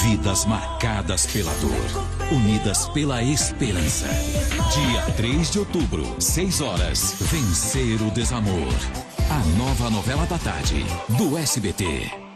Vidas marcadas pela dor, unidas pela esperança. Dia 3 de outubro, 6 horas, Vencer o Desamor. A nova novela da tarde, do SBT.